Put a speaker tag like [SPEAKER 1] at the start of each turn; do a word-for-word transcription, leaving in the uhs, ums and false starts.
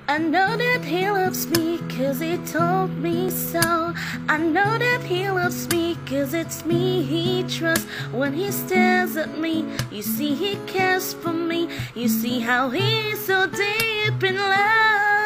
[SPEAKER 1] I know that he loves me cause he told me so. I know that he loves me cause it's me he trusts. When he stares at me, you see he cares for me. You see how he's so deep in love.